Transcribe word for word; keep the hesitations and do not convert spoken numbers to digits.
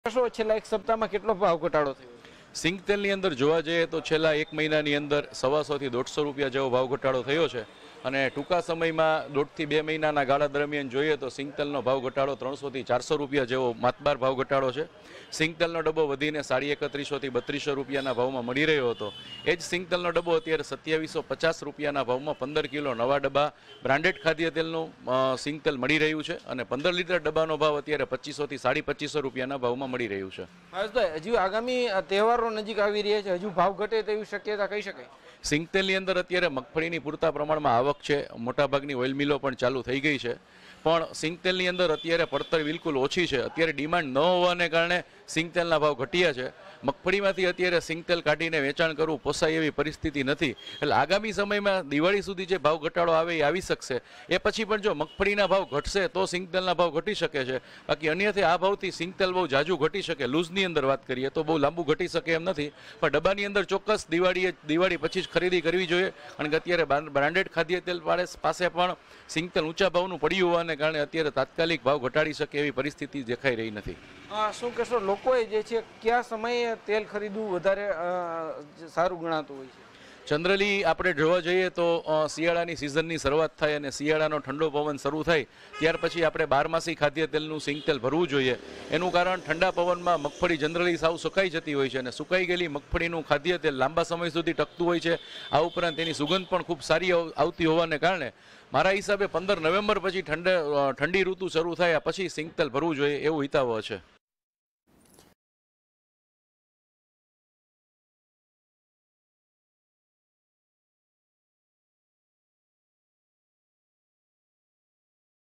છેલ્લા એક સપ્તાહમાં કેટલો ભાવ ઘટાડો થયો? સિંગ તેલની અંદર જોવા જઈએ તો છેલ્લા એક મહિનાની અંદર સવાસો થી દોઢસો રૂપિયા જેવો ભાવ ઘટાડો થયો છે અને ટૂંકા સમયમાં દોઢથી બે મહિનાના ગાળા દરમિયાન જોઈએ તો સિંગ તેલનો ભાવ ઘટાડો ત્રણસો થી ચારસો રૂપિયા જેવો માતબાર ભાવ ઘટાડો છે. સિંગ તેલનો ડબ્બો વધીને સાડી એકત્રીસો થી બત્રીસો રૂપિયાના ભાવમાં મળી રહ્યો હતો. એ જ સિંગ તેલનો ડબ્બો અત્યારે સત્યાવીસો પચાસ રૂપિયાના ભાવમાં પંદર કિલો નવા ડબ્બા બ્રાન્ડેડ ખાદ્ય તેલનું સિંગ તેલ મળી રહ્યું છે અને પંદર લીટર ડબ્બાનો ભાવ અત્યારે પચીસો થી સાડી પચીસો રૂપિયાના ભાવમાં મળી રહ્યું છે. હજુ આગામી તહેવારો નજીક આવી રહ્યા છે, હજુ ભાવ ઘટે તેવી શક્યતા કહી શકાય? સિંગ તેલની અંદર અત્યારે મગફળીની પૂરતા પ્રમાણમાં આવક છે, મોટાભાગની ઓઇલ મિલો પણ ચાલુ થઈ ગઈ છે, પણ સિંગ તેલની અંદર અત્યારે પડતર બિલકુલ ઓછી છે. અત્યારે ડિમાન્ડ ન હોવાને કારણે સિંગ તેલના ભાવ ઘટ્યા છે. મગફળીમાંથી અત્યારે સિંગ તેલ કાઢીને વેચાણ કરવું પોસાય એવી પરિસ્થિતિ નથી. એટલે આગામી સમયમાં દિવાળી સુધી જે ભાવ ઘટાડો આવે એ આવી શકશે. એ પછી પણ જો મગફળીના ભાવ ઘટશે તો સિંગ તેલના ભાવ ઘટી શકે છે. બાકી અન્યથા આ ભાવથી સિંગ તેલ બહુ જાજુ ઘટી શકે. લૂઝની અંદર વાત કરીએ તો બહુ લાંબુ ઘટી શકે એમ નથી, પણ ડબ્બાની અંદર ચોક્કસ દિવાળીએ દિવાળી પછી જ ખરીદી કરવી જોઈએ. કારણ કે અત્યારે બ્રાન્ડેડ ખાદ્ય તેલ પાસે પણ સિંગ તેલ ઊંચા ભાવનું પડ્યું હોવાને કારણે અત્યારે તાત્કાલિક ભાવ ઘટાડી શકે એવી પરિસ્થિતિ દેખાઈ રહી નથી. શું કહેશો, લોકોએ જે છે કયા સમયે તેલ ખરીદવું વધારે સારું ગણાતું હોય છે? જનરલી આપણે જોવા જઈએ તો શિયાળાની સિઝનની શરૂઆત થાય અને શિયાળાનો ઠંડો પવન શરૂ થાય ત્યાર પછી આપણે બારમાસી ખાદ્ય તેલનું સિંગ તેલ ભરવું જોઈએ. એનું કારણ ઠંડા પવનમાં મગફળી જનરલી સાવ સુકાઈ જતી હોય છે અને સુકાઈ ગયેલી મગફળીનું ખાદ્ય તેલ લાંબા સમય સુધી ટકતું હોય છે. આ ઉપરાંત તેની સુગંધ પણ ખૂબ સારી આવતી હોવાને કારણે મારા હિસાબે પંદર નવેમ્બર પછી ઠંડ ઠંડી ઋતુ શરૂ થાય પછી સિંગ તેલ ભરવું જોઈએ એવું હિતાવહ છે.